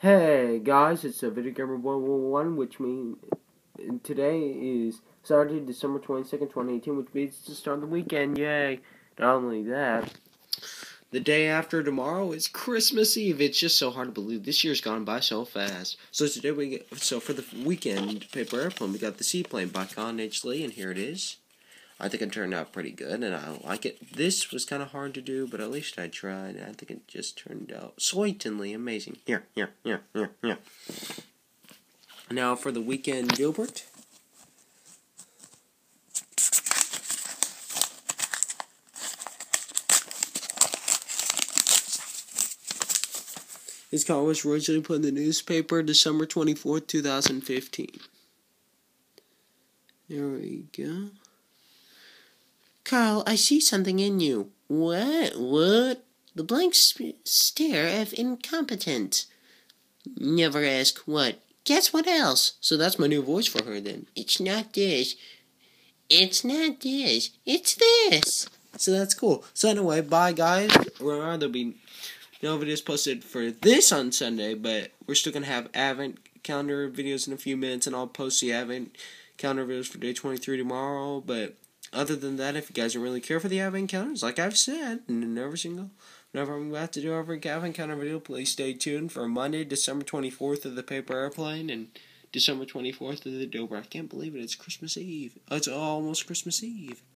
Hey guys, it's a Video Gamer 111, which means today is Saturday, December 22nd, 2018, which means it's the start of the weekend. Yay! Not only that, the day after tomorrow is Christmas Eve. It's just so hard to believe. This year's gone by so fast. So today for the weekend paper airplane, we got the Seaplane by Con H. Lee, and here it is. I think it turned out pretty good, and I like it. This was kind of hard to do, but at least I tried. I think it just turned out sweetly amazing. Here. Now for the weekend Gilbert. His call was originally put in the newspaper December 24th, 2015. There we go. Carl, I see something in you. What? The blank stare of incompetence. Never ask what. Guess what else? So that's my new voice for her then. It's not this. It's not this. It's this. So that's cool. So anyway, bye guys. There'll be no videos posted for this on Sunday, but we're still going to have Advent calendar videos in a few minutes, and I'll post the Advent calendar videos for day 23 tomorrow, but other than that, if you guys don't really care for the Advent calendars, like I've said, whenever I'm about to do every Advent calendar video, please stay tuned for Monday, December 24th of the Paper Airplane, and December 24th of the Dober. I can't believe it, it's Christmas Eve. It's almost Christmas Eve.